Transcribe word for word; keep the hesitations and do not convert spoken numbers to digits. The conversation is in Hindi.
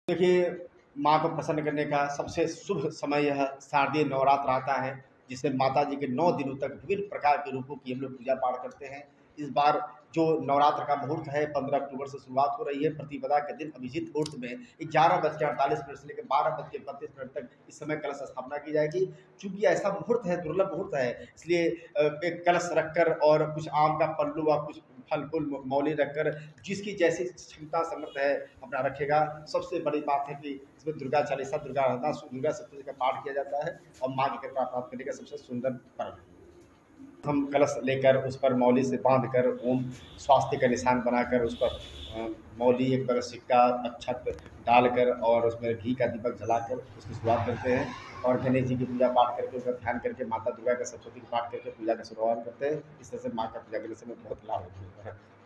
देखिए, माँ को प्रसन्न करने का सबसे शुभ समय यह शारदीय नवरात्र आता है, जिसमें माता जी के नौ दिनों तक विभिन्न प्रकार के रूपों की हम लोग पूजा पाठ करते हैं। इस बार जो नवरात्र का मुहूर्त है पंद्रह अक्टूबर से शुरुआत हो रही है, प्रतिपदा के दिन अभिजीत मुहूर्त में ग्यारह बज के अड़तालीस मिनट से लेकर बारह बज के बत्तीस मिनट तक इस समय कलश स्थापना की जाएगी। चूँकि ऐसा मुहूर्त है, दुर्लभ मुहूर्त है, इसलिए अ, एक कलश रखकर और कुछ आम का पल्लू व कुछ फल-फूल म मौली रखकर जिसकी जैसी क्षमता समर्थ है अपना रखेगा। सबसे बड़ी बात है कि इसमें दुर्गा चालीसा, दुर्गा आराधना, दुर्गा सप्तशती का पाठ किया जाता है और माँ की कृपा प्राप्त करने का सबसे सुंदर पर्व है। हम कलश लेकर उस पर मौली से बांधकर ओम स्वास्तिक का निशान बनाकर उस पर अ, मौली एक बड़ा सिक्का अक्षत डालकर और उसमें घी का दीपक जलाकर उसकी शुरुआत करते हैं और गणेश जी की पूजा पाठ करके उसका ध्यान करके माता दुर्गा का सप्तशती का पाठ करके पूजा का शुरुआत करते हैं। इस तरह से माँ का पूजा करने से हमें बहुत लाभ होता है।